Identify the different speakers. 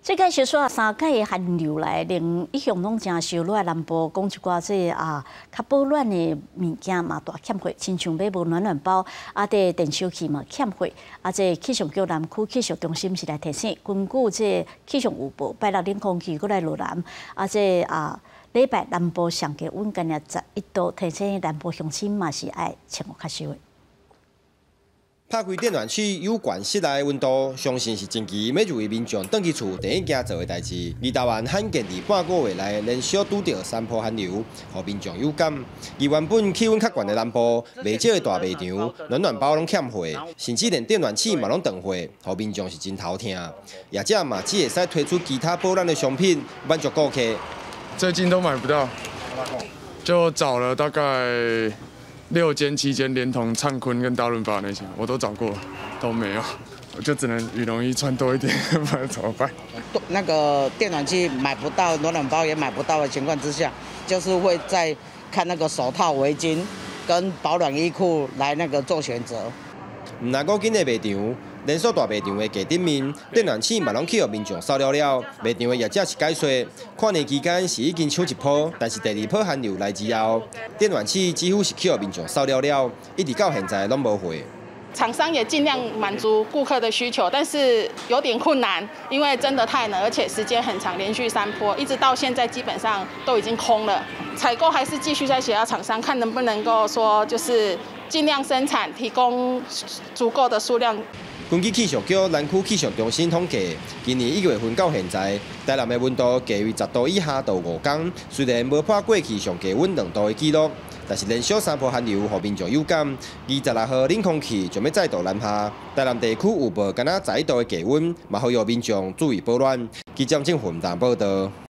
Speaker 1: 这个小说3届的寒流来，令一向拢真受热南部讲一寡较保暖的物件嘛大欠货，亲像买无暖暖包，电烧器嘛欠货，气象局南区气象中心是来提醒，根据气象预报，拜六冷空气过来落南，礼拜南部上低温今日11度，提醒南部乡亲嘛是爱穿较少的。
Speaker 2: 拍开电暖气，有关室内温度，相信是近期每一位民众回去厝第一件做的代志。而台湾罕见伫半个月内连续拄到3波寒流，互民众有感。而原本气温较悬的南部，卖少的大卖场暖暖包拢欠货，甚至连电暖气嘛拢断货，互民众是真头疼。业者嘛只会使推出其他保暖的商品，满足顾客。
Speaker 3: 最近都买不到，就找了大概。 6间7间，连同灿坤跟大润发那些，我都找过，都没有，我就只能羽绒衣穿多一点，不然怎么办？
Speaker 4: 那个电暖气买不到，暖暖包也买不到的情况之下，就是会在看那个手套、围巾跟保暖衣裤来那个做选择。
Speaker 2: 唔那个紧的卖场，连锁大卖场的价顶面，电暖气嘛拢去互民众扫了了。卖场的业者是解说，跨年期间是已经抢1波，但是第2波寒流来之后，电暖气几乎是去互民众扫了了，一直到现在拢无货。
Speaker 5: 厂商也尽量满足顾客的需求，但是有点困难，因为真的太冷，而且时间很长，连续3波，一直到现在基本上都已经空了。采购还是继续在协调厂商，看能不能够说就是尽量生产，提供足够的数量。
Speaker 2: 根据气象局南区气象中心统计，今年1月份到现在，台南的温度低于10度以下到5天，虽然无破过去上低温2度的记录。 但是连续3波寒流，互民众有感。26号冷空气将要再度南下，台南地区预报敢若11度的低温，嘛呼吁民众注意保暖。记者郑云淡报道。